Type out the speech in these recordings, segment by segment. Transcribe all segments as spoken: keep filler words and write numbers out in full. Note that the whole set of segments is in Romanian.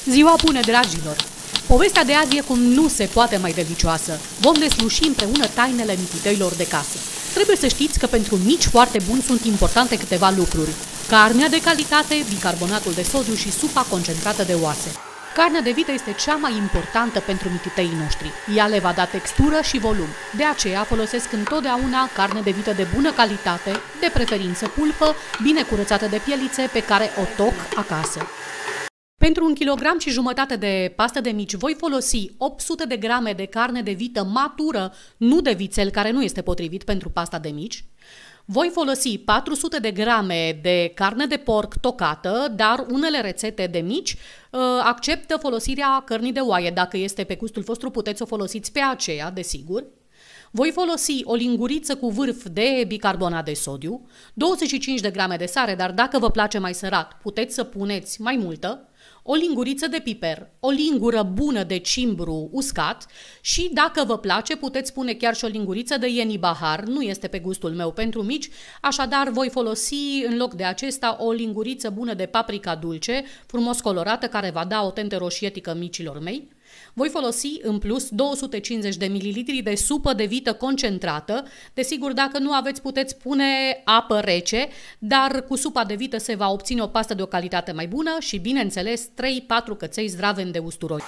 Ziua bună, dragilor! Povestea de azi e cum nu se poate mai delicioasă. Vom desluși împreună tainele mitităilor de casă. Trebuie să știți că pentru mici foarte buni sunt importante câteva lucruri. Carnea de calitate, bicarbonatul de sodiu și supa concentrată de oase. Carnea de vită este cea mai importantă pentru mitităii noștri. Ea le va da textură și volum. De aceea folosesc întotdeauna carne de vită de bună calitate, de preferință pulpă, bine curățată de pielițe, pe care o toc acasă. Pentru un kilogram și jumătate de pastă de mici voi folosi opt sute de grame de carne de vită matură, nu de vițel, care nu este potrivit pentru pasta de mici. Voi folosi patru sute de grame de carne de porc tocată, dar unele rețete de mici uh, acceptă folosirea cărnii de oaie. Dacă este pe gustul vostru, puteți o folosiți pe aceea, desigur. Voi folosi o linguriță cu vârf de bicarbonat de sodiu, douăzeci și cinci de grame de sare, dar dacă vă place mai sărat, puteți să puneți mai multă, o linguriță de piper, o lingură bună de cimbru uscat și, dacă vă place, puteți pune chiar și o linguriță de ieni-bahar, nu este pe gustul meu pentru mici, așadar voi folosi în loc de acesta o linguriță bună de paprika dulce, frumos colorată, care va da o tentă roșietică micilor mei. Voi folosi în plus două sute cincizeci de mililitri de supă de vită concentrată. Desigur, dacă nu aveți, puteți pune apă rece, dar cu supa de vită se va obține o pastă de o calitate mai bună și, bineînțeles, trei patru căței zdraveni de usturoi.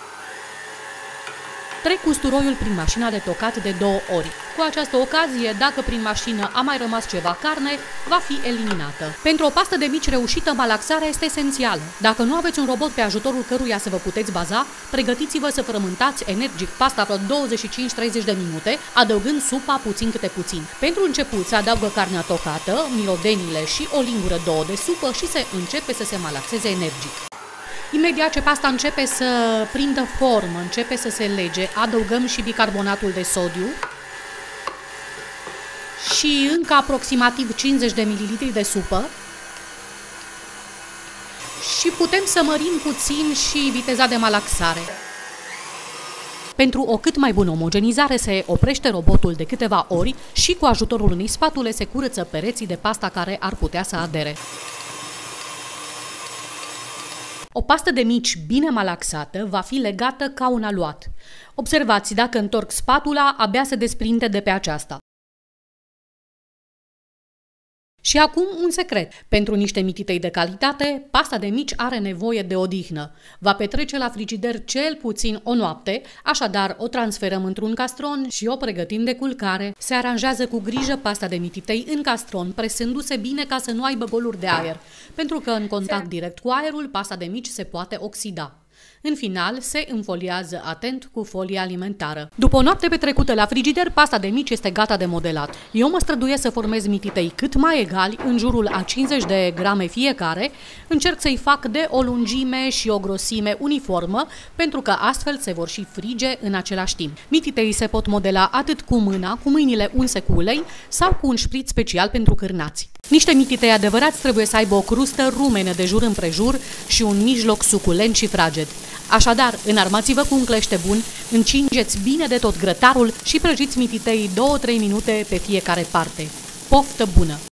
Trec usturoiul prin mașina de tocat de două ori. Cu această ocazie, dacă prin mașină a mai rămas ceva carne, va fi eliminată. Pentru o pastă de mici reușită, malaxarea este esențială. Dacă nu aveți un robot pe ajutorul căruia să vă puteți baza, pregătiți-vă să frământați energic pasta vreo douăzeci și cinci treizeci de minute, adăugând supa puțin câte puțin. Pentru început se adaugă carnea tocată, mirodenile și o lingură două de supă și se începe să se malaxeze energic. Imediat ce pasta începe să prindă formă, începe să se lege, adăugăm și bicarbonatul de sodiu și încă aproximativ cincizeci de mililitri de supă și putem să mărim puțin și viteza de malaxare. Pentru o cât mai bună omogenizare se oprește robotul de câteva ori și cu ajutorul unei spatule se curăță pereții de pasta care ar putea să adere. O pastă de mici bine malaxată va fi legată ca un aluat. Observați, dacă întorc spatula, abia se desprinde de pe aceasta. Și acum un secret. Pentru niște mititei de calitate, pasta de mici are nevoie de odihnă. Va petrece la frigider cel puțin o noapte, așadar o transferăm într-un castron și o pregătim de culcare. Se aranjează cu grijă pasta de mititei în castron, presându-se bine ca să nu aibă goluri de aer, pentru că în contact direct cu aerul, pasta de mici se poate oxida. În final, se înfoliază atent cu folie alimentară. După o noapte petrecută la frigider, pasta de mici este gata de modelat. Eu mă străduiesc să formez mititei cât mai egali, în jurul a cincizeci de grame fiecare. Încerc să-i fac de o lungime și o grosime uniformă, pentru că astfel se vor și frige în același timp. Mititei se pot modela atât cu mâna, cu mâinile unse cu ulei, sau cu un șpriț special pentru cârnați. Niște mititei adevărați trebuie să aibă o crustă rumenă de jur împrejur și un mijloc suculent și fraged. Așadar, înarmați-vă cu un clește bun, încingeți bine de tot grătarul și prăjiți mititei două trei minute pe fiecare parte. Poftă bună!